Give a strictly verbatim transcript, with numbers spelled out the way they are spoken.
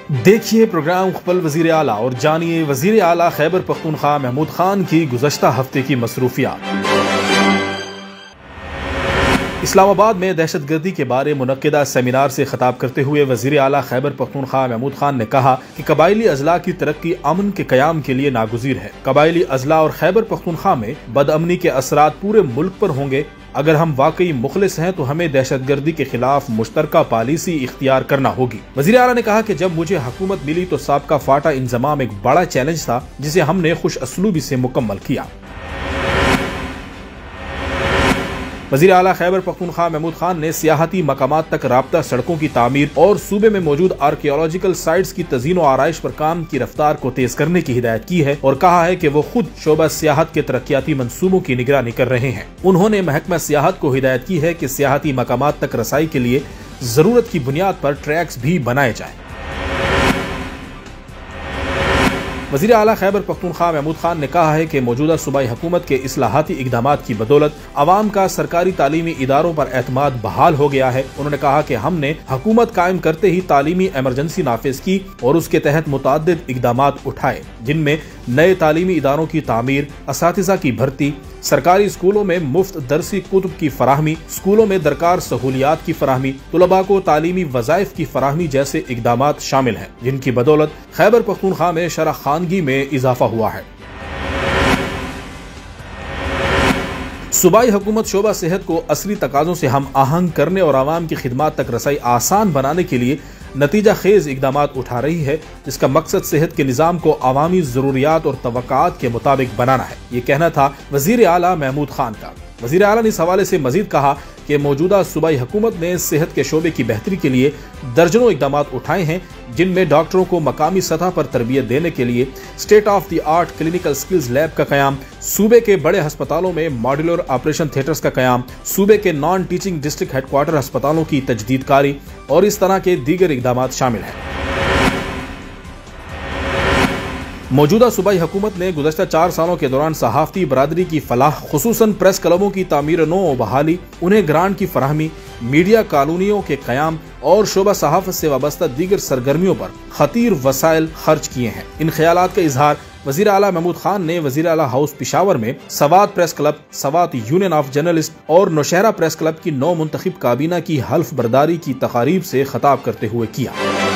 देखिए प्रोग्राम मुकबल वजीर आला और जानिए वजीर आला खैबर पख्तूनख्वा महमूद खान की गुज़श्ता हफ्ते की मसरूफियात। इस्लामाबाद में दहशतगर्दी के बारे मुनक्किदा सेमिनार से खिताब करते हुए वजीर आला खैबर पख्तूनख्वा महमूद खान ने कहा कि कबायली अजला की तरक्की अमन के क़याम के लिए नागुज़ीर है। कबायली अजला और खैबर पख्तूनख्वा में बदअमनी के असरात पूरे मुल्क पर होंगे। अगर हम वाकई मुखलिस हैं तो हमें दहशतगर्दी के खिलाफ मुश्तरका पॉलिसी इख्तियार करना होगी। वज़ीर आला ने कहा कि जब मुझे हुकूमत मिली तो साबका फाटा इंजमाम एक बड़ा चैलेंज था जिसे हमने खुश असलूबी से मुकम्मल किया। वज़ीर आला खैबर पख्तूनख्वा महमूद खान ने सियाहती मकामात तक राब्ता सड़कों की तामीर और सूबे में मौजूद आर्कियोलॉजिकल साइट्स की तज़ीन व आराइश पर काम की रफ्तार को तेज करने की हिदायत की है और कहा है कि वो खुद शोबा सियाहत के तरक्याती मंसूबों की निगरानी कर रहे हैं। उन्होंने महकमा सियाहत को हिदायत की है कि सियाहती मकामात तक रसाई के लिए जरूरत की बुनियाद पर ट्रैक्स भी बनाए जाएं। वज़ीर आला खैबर पख्तूनख्वा महमूद खान ने कहा है कि मौजूदा सूबाई हुकूमत के इस्लाहाती इक़दामात की बदौलत अवाम का सरकारी तालीमी इदारों पर एतमाद बहाल हो गया है। उन्होंने कहा कि हमने हुकूमत कायम करते ही तालीमी एमरजेंसी नाफिज की और उसके तहत मुतअद्दिद इक़दामात उठाए, जिनमें नए तालीमी इदारों की तामीर, असातिज़ा की भर्ती, सरकारी स्कूलों में मुफ्त दरसी कुतुब की फराहमी, स्कूलों में दरकार सहूलियात की फराहमी, तुलबा को तालीमी वज़ाइफ की फराहमी जैसे इक़दामात शामिल हैं, जिनकी बदौलत खैबर पख्तूनख्वा में शरह खानगी में इजाफा हुआ है। सूबाई हुकूमत शोबा सेहत को असली तकाज़ों से हम आहंग करने और आवाम की खिदमात तक रसाई आसान बनाने के लिए नतीजा खेज इक़दामात उठा रही है, जिसका मकसद सेहत के निज़ाम को अवामी ज़रूरियात और तवक्कात के मुताबिक बनाना है। ये कहना था वज़ीर आला महमूद खान का। वज़ीर आला ने इस हवाले से मजीद कहा कि मौजूदा सूबाई हुकूमत ने सेहत के शोबे की बेहतरी के लिए दर्जनों इक़दामात उठाए हैं, जिनमें डॉक्टरों को मकामी सतह पर तरबियत देने के लिए state of the art clinical skills lab का क़याम, सूबे के बड़े अस्पतालों में मॉड्यूलर ऑपरेशन थिएटर्स का क़याम, सूबे के नॉन टीचिंग डिस्ट्रिक्ट हेडक्वार्टर अस्पतालों की तजदीदकारी और इस तरह के दीगर इक़दामात शामिल हैं। मौजूदा सूबाई हुकूमत ने गुज़श्ता चार सालों के दौरान सहाफ़ती बरादरी की फलाह, खुसूसन प्रेस क्लबों की तामीर नो बहाली, उन्हें ग्रांट की फराहमी, मीडिया कॉलोनियों के क़याम और शोबा सहाफ़त से वाबस्ता दीगर सरगर्मियों पर खतीर वसाइल खर्च किए हैं। इन ख्यालात का इजहार वज़ीर आला महमूद खान ने वज़ीर आला हाउस पिशावर में Swat press club, Swat union of journalist और नौशहरा प्रेस क्लब की नौ मुंतखब काबीना की हल्फ बर्दारी की तकारीब से खिताब करते हुए किया।